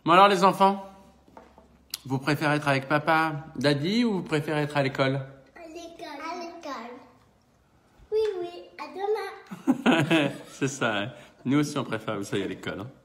Bon alors les enfants, vous préférez être avec papa, daddy ou vous préférez être à l'école? À l'école. À l'école. Oui, oui, à demain. C'est ça, hein. Nous aussi on préfère que vous soyez à l'école. Hein.